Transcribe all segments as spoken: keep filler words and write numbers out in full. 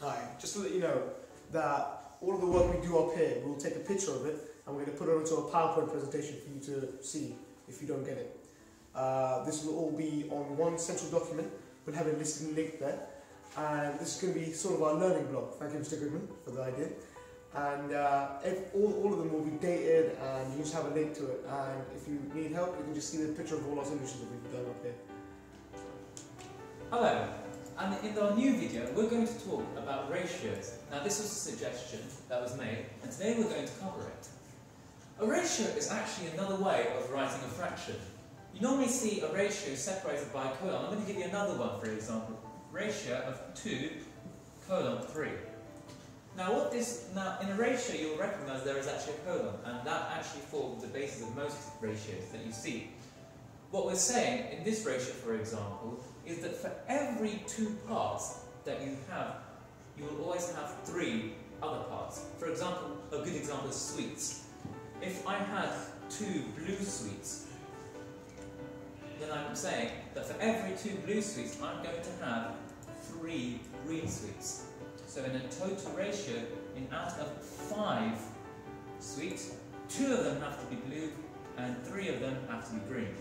Alright, just to let you know that all of the work we do up here, we'll take a picture of it and we're going to put it onto a PowerPoint presentation for you to see if you don't get it. Uh, this will all be on one central document. We'll have a listed link there. And this is going to be sort of our learning block. Thank you, Mister Goodman, for the idea. And uh, if all, all of them will be dated and you just have a link to it. And if you need help, you can just see the picture of all our solutions that we've done up here. Hello, and in our new video we're going to talk about ratios. Now this was a suggestion that was made and today we're going to cover it. A ratio is actually another way of writing a fraction. You normally see a ratio separated by a colon. I'm going to give you another one for example. Ratio of two colon three. Now what this, now in a ratio you'll recognise there is actually a colon and that actually forms the basis of most ratios that you see. What we're saying in this ratio for example is that for every two parts that you have, you will always have three other parts. For example, a good example is sweets. If I had two blue sweets, then I'm saying that for every two blue sweets, I'm going to have three green sweets. So in a total ratio, in out of five sweets, two of them have to be blue and three of them have to be green.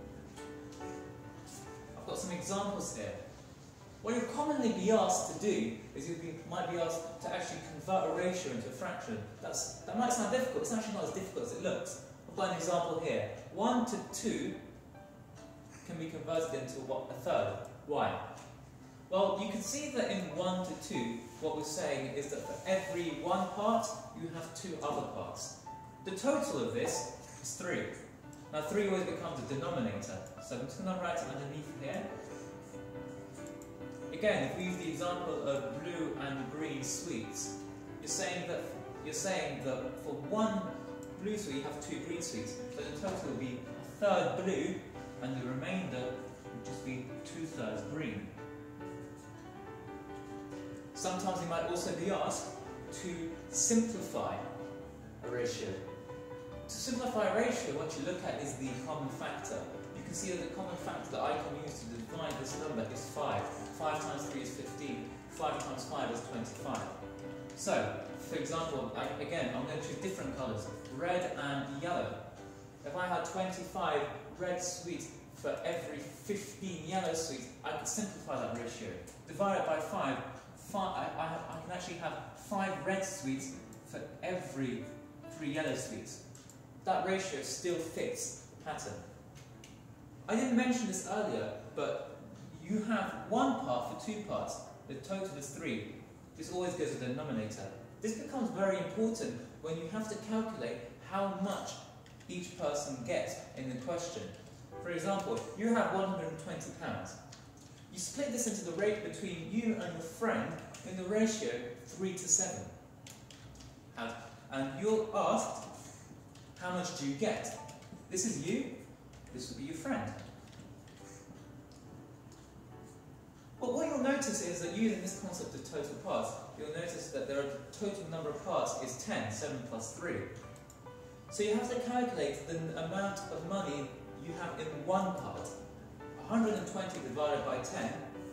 I've got some examples here. What you'll commonly be asked to do is you might be asked to actually convert a ratio into a fraction. That's, that might sound difficult, it's actually not as difficult as it looks. I've got an example here. one to two can be converted into what, a third. Why? Well, you can see that in one to two, what we're saying is that for every one part, you have two other parts. The total of this is three. Now three always becomes a denominator, so I'm just going to write it underneath here. Again, if we use the example of blue and green sweets, you're saying that you're saying that for one blue sweet you have two green sweets, so the total will be a third blue and the remainder would just be two-thirds green. Sometimes you might also be asked to simplify a ratio. To simplify a ratio, what you look at is the common factor. You can see that the common factor that I can use to divide this number is five. five times three is fifteen. five times five is twenty-five. So, for example, I, again, I'm going to choose different colours, red and yellow. If I had twenty-five red sweets for every fifteen yellow sweets, I could simplify that ratio. Divide it by five, five I, I, I can actually have five red sweets for every three yellow sweets. That ratio still fits the pattern. I didn't mention this earlier, but you have one part for two parts. The total is three. This always goes to the denominator. This becomes very important when you have to calculate how much each person gets in the question. For example, you have one hundred twenty pounds. You split this into the rate between you and your friend in the ratio three to seven. And you're asked, how much do you get? This is you, this will be your friend. But what you'll notice is that using this concept of total parts, you'll notice that there are the total number of parts is ten, seven plus three. So you have to calculate the amount of money you have in one part. one hundred twenty divided by ten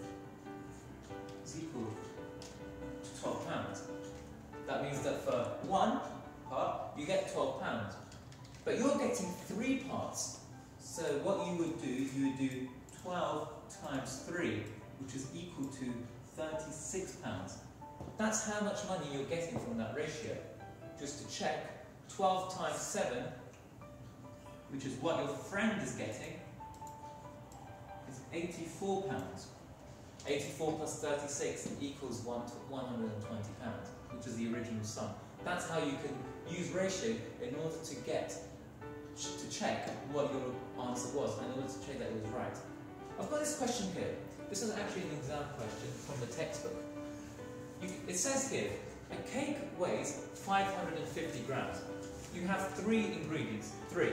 is equal to twelve pounds. That means that for one part, you get twelve pounds. But you're getting three parts. So what you would do, you would do twelve times three, which is equal to thirty-six pounds. That's how much money you're getting from that ratio. Just to check, twelve times seven, which is what your friend is getting, is eighty-four pounds. eighty-four plus thirty-six equals one hundred twenty pounds, which is the original sum. That's how you can use ratio in order to get, to check what your answer was, and in order to check that it was right. I've got this question here. This is actually an exam question from the textbook. You, it says here, a cake weighs five hundred fifty grams. You have three ingredients. Three.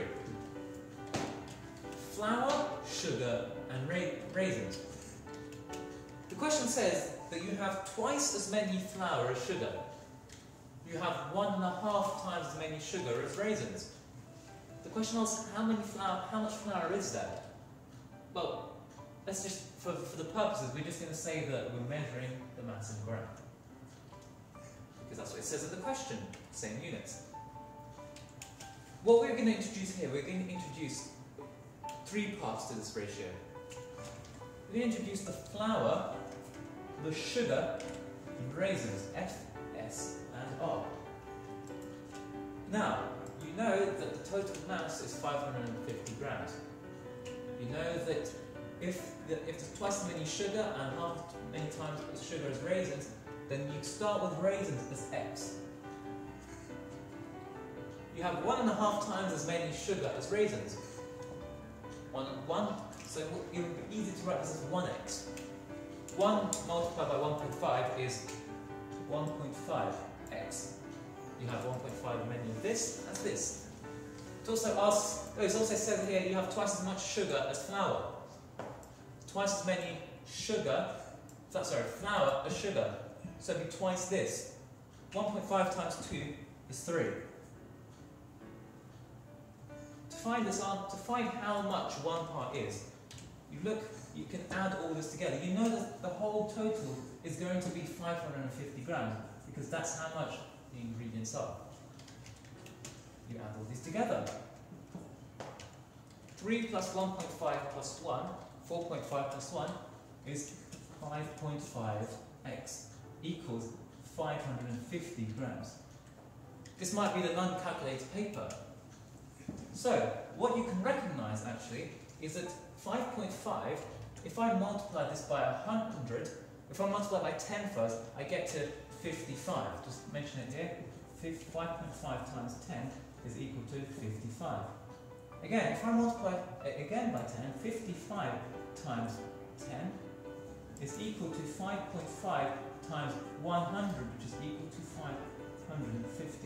Flour, sugar, and ra raisins. The question says that you have twice as many flour as sugar. You have one and a half times as many sugar as raisins. The question asks, how many flour, how much flour is there? Well, let's just, for, for the purposes, we're just going to say that we're measuring the mass in grams. because that's what it says in the question, same units. What we're going to introduce here, we're going to introduce three parts to this ratio. We're going to introduce the flour, the sugar, and raisins, F, S, and R. Now, you know that the total mass is five hundred fifty grams. You know that if, the, if there's twice as many sugar and half as many times as sugar as raisins, then you start with raisins as X. You have one and a half times as many sugar as raisins. One, one, so it would be easy to write this as one x. one multiplied by one point five is one point five x. You have one point five many of this as this. It also asks, oh, it's also said here you have twice as much sugar as flour. Twice as many sugar, sorry, flour as sugar. So it'd be twice this. one point five times two is three. To find this answer, to find how much one part is, you look, you can add all this together. You know that the whole total is going to be five hundred fifty grams because that's how much the ingredients are. You add all these together. three plus one point five plus one, four point five plus one is five point five x equals five hundred fifty grams. This might be the non-calculated paper. So, what you can recognise actually is that five point five, if I multiply this by one hundred, if I multiply by ten first, I get to fifty-five. Just mention it here. five point five times ten is equal to fifty-five. Again, if I multiply it again by ten, fifty-five times ten is equal to five point five times one hundred, which is equal to five hundred fifty.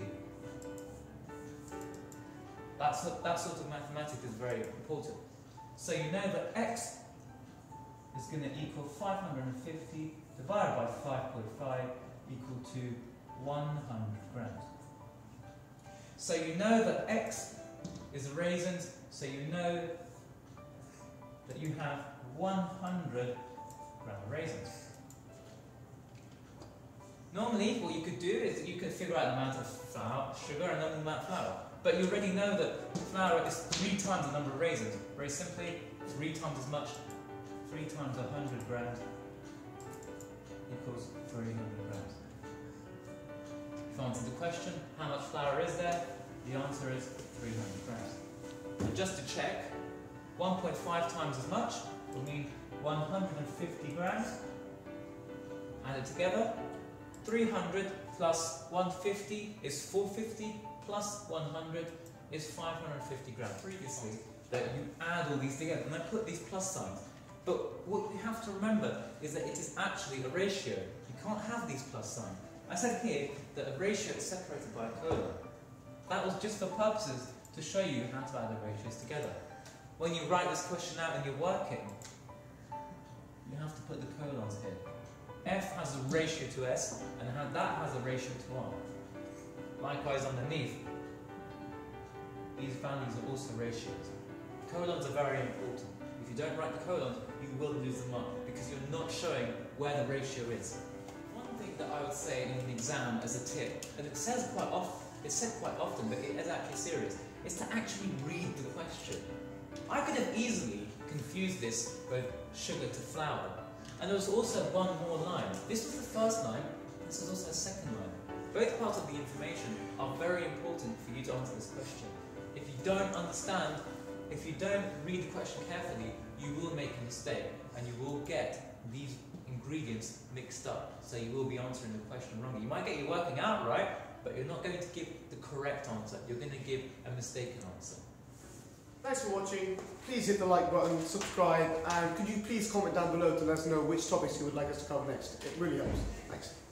That's, that sort of mathematics is very important. So you know that x is going to equal five hundred fifty divided by five point five equal to one hundred grams. So you know that x is raisins, so you know that you have one hundred gram of raisins. Normally, what you could do is that you could figure out the amount of flour, sugar, and then the amount of flour. But you already know that flour is three times the number of raisins. Very simply, three times as much, three times one hundred grams equals three hundred grams. If I answer the question, how much flour is there? The answer is three hundred grams. And just to check, one point five times as much will mean one hundred fifty grams. Add it together. three hundred plus one hundred fifty is four hundred fifty, plus one hundred is five hundred fifty grams. Previously, that you add all these together, and I put these plus signs. But what you have to remember is that it is actually a ratio. You can't have these plus signs. I said here that a ratio is separated by a colon. That was just for purposes to show you how to add the ratios together. When you write this question out and you're working, you have to put the colons here. F has a ratio to S, and that has a ratio to R. Likewise underneath, these values are also ratios. Colons are very important. If you don't write the colons, you will lose the mark because you're not showing where the ratio is. One thing that I would say in an exam as a tip, and it says quite often, it's said quite often, but it is actually serious, is to actually read the question. I could have easily confused this with sugar to flour. And there was also one more line. This was the first line, this was also the second line. Both parts of the information are very important for you to answer this question. If you don't understand, if you don't read the question carefully, you will make a mistake and you will get these ingredients mixed up. So you will be answering the question wrongly. You might get your working out right, but you're not going to give the correct answer. You're going to give a mistaken answer. Thanks for watching. Please hit the like button, subscribe, and could you please comment down below to let us know which topics you would like us to cover next. It really helps. Thanks.